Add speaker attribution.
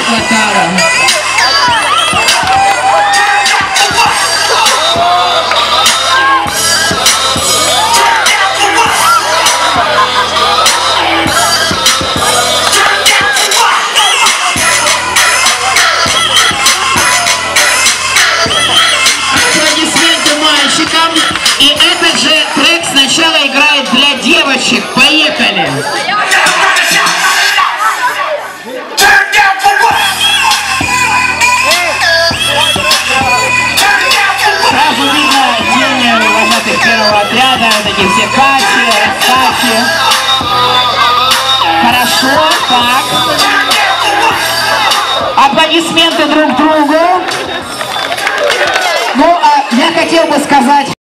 Speaker 1: Латара. Аплодисменты мальчикам. И этот же трек сначала играет для девочек. Поехали! Сразу видно гения вожатых первого отряда, вот эти все Кати, Кати. Хорошо, так. Аплодисменты друг другу. Ну, а я хотел бы сказать...